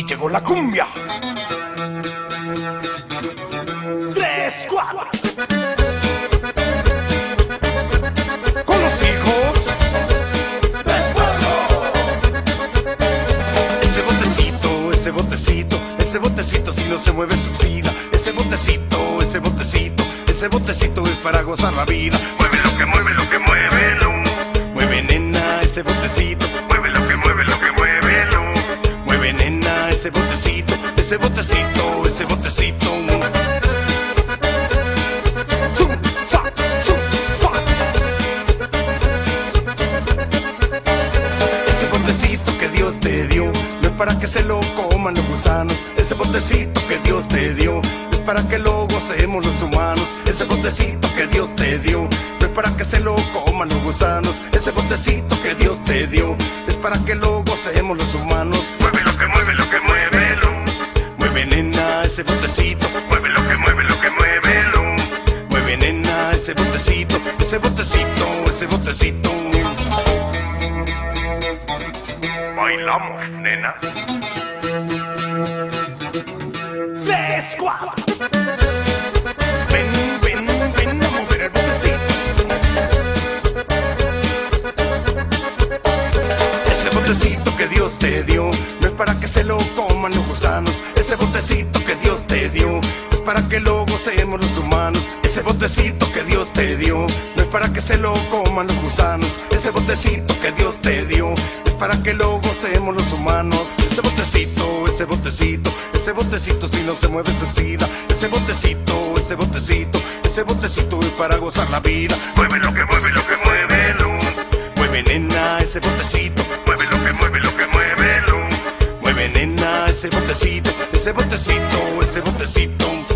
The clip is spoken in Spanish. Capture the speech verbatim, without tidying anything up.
llegó la cumbia. Tres, cuatro. Con los hijos del pueblo. Ese botecito, ese botecito, ese botecito si no se mueve se oxida. Ese botecito, ese botecito, ese botecito es para gozar la vida. Mueve lo que mueve, lo que mueve, lo. Mueve nena, ese botecito. Mueve lo que mueve, lo que mueve, lo. Mueve nena, ese botecito, ese botecito, ese botecito. Zum, sa, zum, sa. Ese botecito que Dios te dio no es para que se lo coman los gusanos. Ese botecito que Dios te dio no es para que lo gocemos los humanos. Ese botecito que Dios te dio no es para que se lo coman los gusanos. Ese botecito que Dios te dio es para que lo gocemos los humanos. Mueve lo que mueve, lo que mueve, lo. Mueve nena, ese botecito. Mueve lo que mueve, lo que mueve, lo. Mueve nena, ese botecito, ese botecito, ese botecito. Bailamos, nena. Tres, cuatro. Ven, ven, ven a mover el botecito. Ese botecito que Dios te dio no es para que se lo coman los gusanos. Ese botecito que Dios te dio es para que lo gocemos los humanos. Ese botecito que Dios te dio no es para que se lo coman los gusanos. Ese botecito que Dios te dio es para que lo gocemos los humanos. Ese botecito, ese botecito, ese botecito si no se mueve se oxida. Ese botecito, ese botecito, ese botecito es para gozar la vida. Mueve lo que mueve, lo que mueve, lo. Mueve nena, ese botecito. Mueve lo que mueve, lo que mueve, lo. Mueve nena, ese botecito, ese botecito, ese botecito.